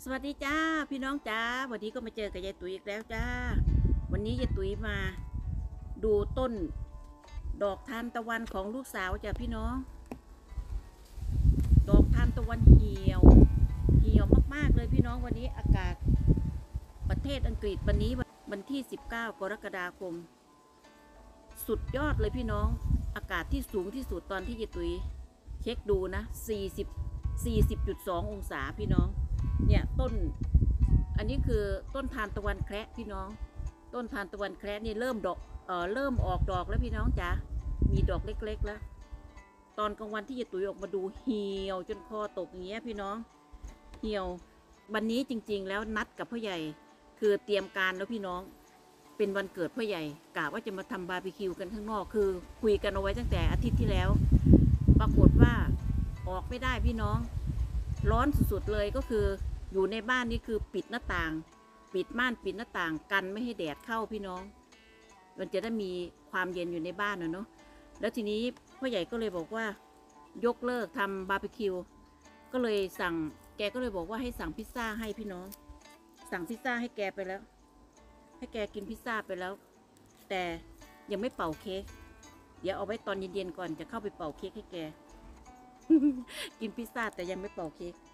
สวัสดีจ้าพี่น้องจ้าวันนี้ก็มาเจอกับยายตุ๋ยอีกแล้วจ้าวันนี้ยายตุ๋ยมาดูต้นดอกทานตะวันของลูกสาวจ้ะพี่น้องดอกทานตะวันเหี่ยวมากๆเลยพี่น้องวันนี้อากาศประเทศอังกฤษวันนี้วันที่19กรกฎาคมสุดยอดเลยพี่น้องอากาศที่สูงที่สุดตอนที่ยายตุ๋ยเช็คดูนะ40.2 องศาพี่น้องเนี่ยต้นอันนี้คือต้นทานตะวันแคระพี่น้องต้นทานตะวันแคระนี่เริ่มออกดอกแล้วพี่น้องจ๋ามีดอกเล็กๆแล้วตอนกลางวันที่ยายตุ๋ยออกมาดูเหี่ยวจนคอตกอย่างเงี้ยพี่น้องเหี่ยววันนี้จริงๆแล้วนัดกับพ่อใหญ่คือเตรียมการแล้วพี่น้องเป็นวันเกิดพ่อใหญ่กะว่าจะมาทำบาร์บีคิวกันข้างนอกคือคุยกันเอาไว้ตั้งแต่อาทิตย์ที่แล้วปรากฏว่าออกไม่ได้พี่น้องร้อนสุดๆเลยก็คืออยู่ในบ้านนี่คือปิดหน้าต่างปิดม่านปิดหน้าต่างกันไม่ให้แดดเข้าพี่น้องมันจะได้มีความเย็นอยู่ในบ้านเนาะแล้วทีนี้พ่อใหญ่ก็เลยบอกว่ายกเลิกทำบาร์บีคิวก็เลยแกก็เลยบอกว่าให้สั่งพิซซ่าให้พี่น้องสั่งพิซซ่าให้แกไปแล้วให้แกกินพิซซ่าไปแล้วแต่ยังไม่เป่าเค้กเดี๋ยวเอาไว้ตอนเย็นๆก่อนจะเข้าไปเป่าเค้กให้แก กินพิซซ่าแต่ยังไม่เป่าเค้ก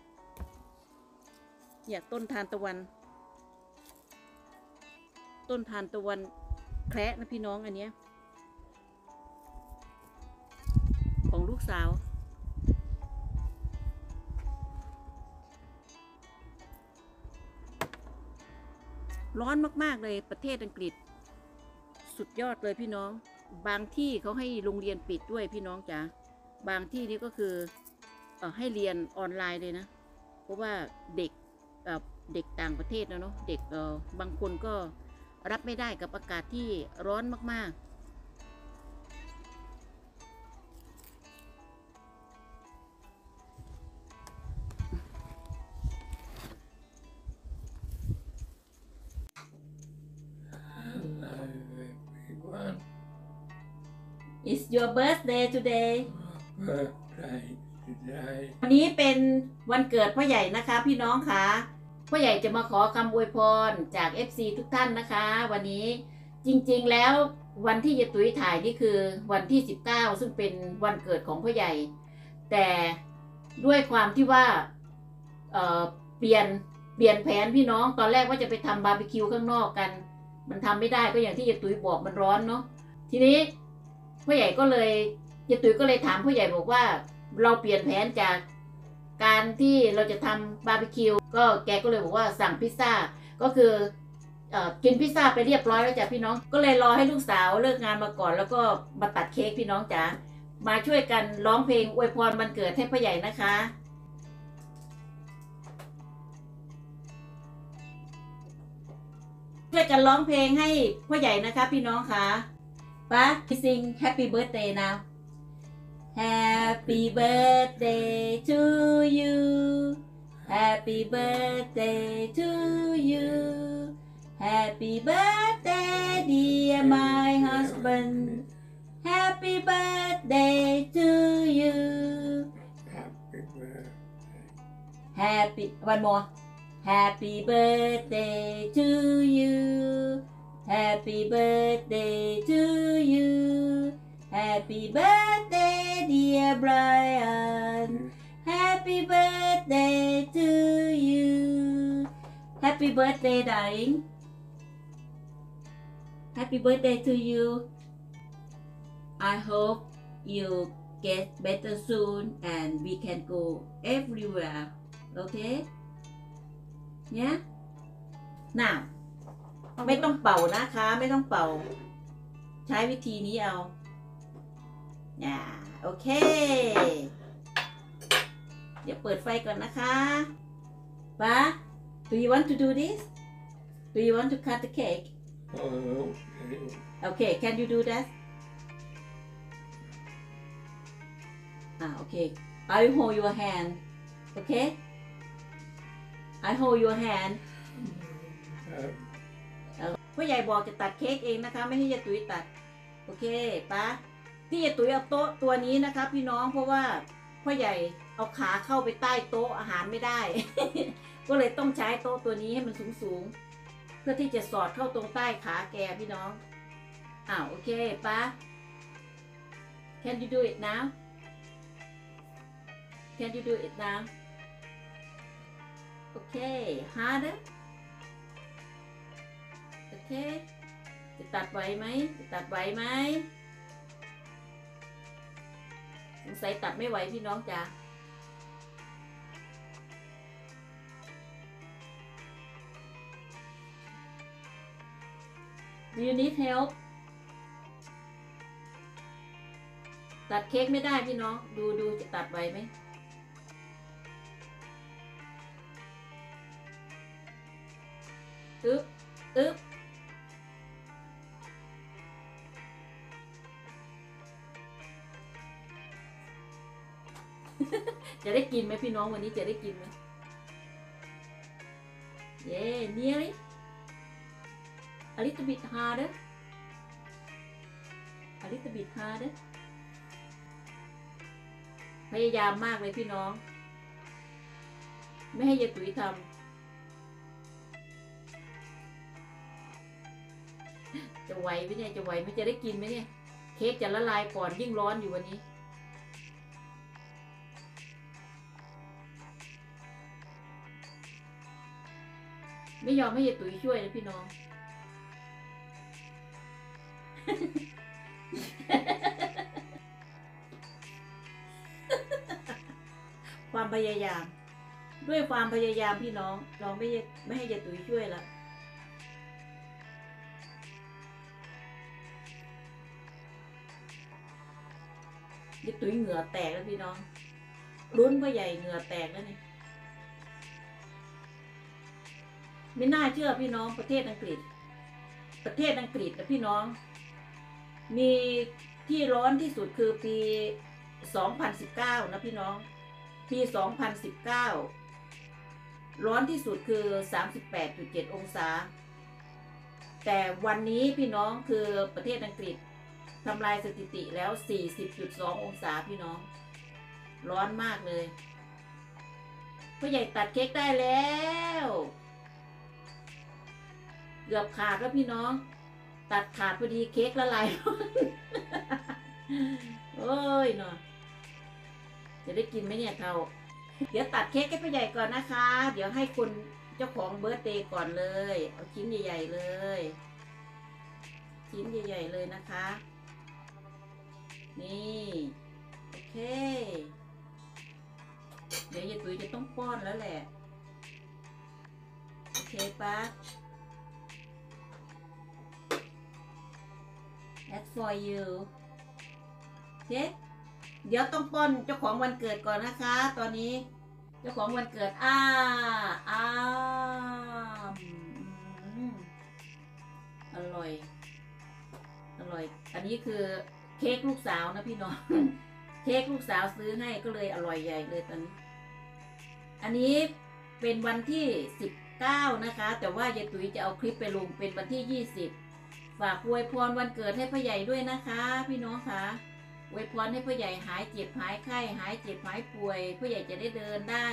เนี่ยต้นทานตะวันแคระนะพี่น้องอันเนี้ยของลูกสาวร้อนมากๆเลยประเทศอังกฤษสุดยอดเลยพี่น้องบางที่เขาให้โรงเรียนปิดด้วยพี่น้องจ๋าบางที่นี่ก็คือให้เรียนออนไลน์เลยนะเพราะว่าเด็กต่างประเทศนะเนาะเด็กบางคนก็รับไม่ได้กับอากาศที่ร้อนมากๆ It's your birthday today Birthday today. วันนี้เป็นวันเกิดพ่อใหญ่นะคะพี่น้องคะพ่อใหญ่จะมาขอคำอวยพรจาก FC ทุกท่านนะคะวันนี้จริงๆแล้ววันที่ยายตุ๋ยถ่ายนี่คือวันที่19ซึ่งเป็นวันเกิดของพ่อใหญ่แต่ด้วยความที่ว่าเปลี่ยนแผนพี่น้องตอนแรกว่าจะไปทำบาร์บีคิวข้างนอกกันมันทำไม่ได้ก็อย่างที่ยายตุ๋ยบอกมันร้อนเนาะทีนี้พ่อใหญ่ก็เลยยายตุ๋ยก็เลยถามพ่อใหญ่บอกว่าเราเปลี่ยนแผนจากการที่เราจะทำบาร์บีคิวก็แกก็เลยบอกว่าสั่งพิซซ่าก็คือกินพิซซ่าไปเรียบร้อยแล้วจ้ะพี่น้องก็เลยรอให้ลูกสาวเลิกงานมาก่อนแล้วก็มาตัดเค้กพี่น้องจ๋ามาช่วยกันร้องเพลงอวยพรวันเกิดให้พ่อใหญ่นะคะช่วยกันร้องเพลงให้พ่อใหญ่นะคะพี่น้องค่ะป้าซิง Happy Birthday now Happy birthday to you Happy birthday to you Happy birthday dear my husband Happy birthday to you Happy birthday. Happy one more Happy birthday to you Happy birthday to you Happy birthday dear Brian Happy birthday to you Happy birthday darling Happy birthday to you I hope you get better soon and we can go everywhere okay yeah now ไม่ต้องเป่านะคะไม่ต้องเป่าใช้วิธีนี้เอาโอเคเดี๋ยวเปิดไฟก่อนนะคะป้า Do you want to do this Do you want to cut the cake Okay can you do that Okay I hold your hand Okay I hold your hand พ่อใหญ่บอกจะตัดเค้กเองนะคะไม่ให้ยายตุ๋ยตัดโอเคป้าที่ยายตุ๋ยเอาโต๊ะตัวนี้นะคะพี่น้องเพราะว่าพ่อใหญ่เอาขาเข้าไปใต้โต๊ะอาหารไม่ได้ พก็เลยต้องใช้โต๊ะตัวนี้ให้มันสูงเพื่อที่จะสอดเข้าตรงใต้ขาแกพี่น้องโอเคปะ Can you do it now Can you do it now Okay harder Okay จะตัดไหวไหมสงสัยตัดไม่ไหวพี่น้องจ๋า Do you need help ตัดเค้กไม่ได้พี่น้องดูจะตัดไหวไหมอึ๊บจะได้กินไหมพี่น้องวันนี้จะได้กินไหมเย้nearly a little bit harderพยายามมากเลยพี่น้องไม่ให้ยายตุ๋ยทำจะไหวไหมเนี่ยจะไหวไหมจะได้กินไหมเนี่ยเค้กจะละลายก่อนยิ่งร้อนอยู่วันนี้ไม่ยอมให้ยายตุ๋ยช่วยนะพี่น้อง ความพยายามด้วยความพยายามพี่น้องเราไม่ให้ยายตุ๋ยช่วยละยายตุ๋ยเหงื่อแตกแล้วพี่น้องลุ้นพ่อใหญ่เหงื่อแตกแล้วนี่ไม่น่าเชื่อพี่น้องประเทศอังกฤษนะพี่น้องมีที่ร้อนที่สุดคือปี 2019 นะพี่น้องปี 2019 ร้อนที่สุดคือ 38.7 องศาแต่วันนี้พี่น้องคือประเทศอังกฤษทำลายสถิติแล้ว 40.2 องศาพี่น้องร้อนมากเลยพ่อใหญ่ตัดเค้กได้แล้วเกือบขาดแล้วพี่น้องตัดขาดพอดีเค้กละลาย โอ้ยเนาะจะได้กินไหมเนี่ยเท่าเดี๋ยวตัดเค้กให้พ่อใหญ่ก่อนนะคะเดี๋ยวให้คนเจ้าของเบิร์ธเดย์ก่อนเลยเอาชิ้นใหญ่ๆเลยชิ้นใหญ่ๆเลยนะคะนี่โอเคเดี๋ยวยายตุ๋ยจะต้องป้อนแล้วแหละโอเคปะThat's for you โอเคเดี๋ยวต้องป้อนเจ้าของวันเกิดก่อนนะคะตอนนี้เจ้าของวันเกิดอร่อยอันนี้คือเค้กลูกสาวนะพี่น้อง เค้กลูกสาวซื้อให้ก็เลยอร่อยใหญ่เลยตอนนี้อันนี้เป็นวันที่19นะคะแต่ว่ายายตุ๋ยจะเอาคลิปไปลงเป็นวันที่20ฝากอวยพรวันเกิดให้พ่อใหญ่ด้วยนะคะพี่น้องค่ะอวยพรให้พ่อใหญ่หายเจ็บหายไข้หายเจ็บหายป่วยพ่อใหญ่จะได้เดินได้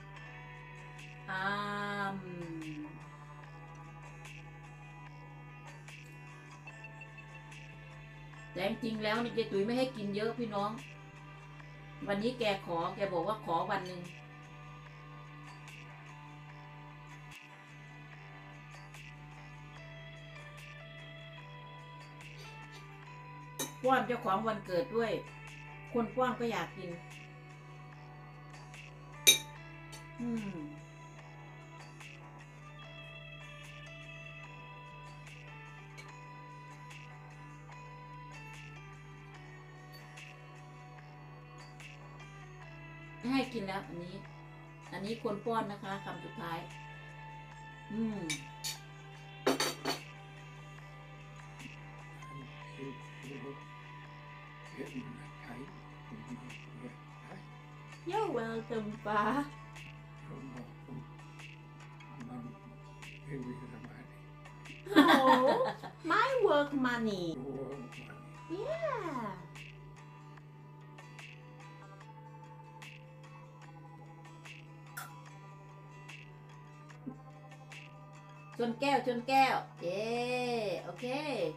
แต่จริงๆแล้วนี่ยายตุ๋ยไม่ให้กินเยอะพี่น้องวันนี้แกบอกว่าขอวันหนึ่งป้อนเจ้าของวันเกิดด้วยคนป้อนก็อยากกินให้กินแล้วอันนี้คนป้อนนะคะคำสุดท้ายYou're welcome ป้า Oh my work money Yeah ชนแก้วชนแก้วเย้โอเค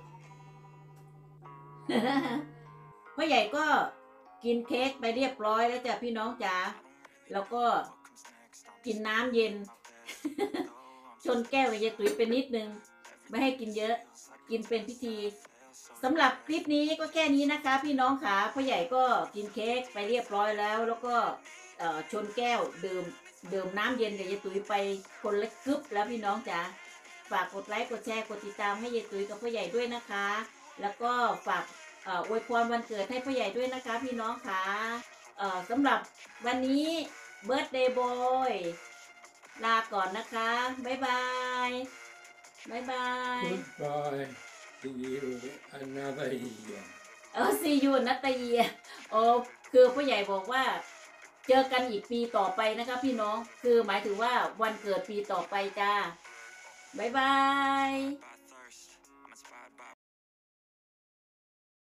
พ่อใหญ่ก็กินเค้กไปเรียบร้อยแล้วจ้ะพี่น้องจ๋าแล้วก็กินน้ำเย็น ชนแก้วกับยายตุ๋ยเป็นนิดนึงไม่ให้กินเยอะกินเป็นพิธีสำหรับคลิปนี้ก็แค่นี้นะคะพี่น้องขาพ่อใหญ่ก็กินเค้กไปเรียบร้อยแล้วแล้วก็ชนแก้วดื่มน้ำเย็นกับยายตุ๋ยไปคนละกึ๊บแล้วพี่น้องจ๋าฝากกดไลค์กดแชร์กดติดตามให้ยายตุ๋ยกับพ่อใหญ่ด้วยนะคะ แล้วก็ฝากอวยพรวันเกิดให้พ่อใหญ่ด้วยนะคะพี่น้องค่ะสำหรับวันนี้เบิร์ d เดย์บอยลาก่อนนะคะบ๊ายบายบ๊ายบาย Goodbye. See you another year. see you นัตเยียโอ้คือพ่อใหญ่บอกว่าเจอกันอีกปีต่อไปนะคะพี่น้องคือหมายถึงว่าวันเกิดปีต่อไปจ้าบ๊ายบาย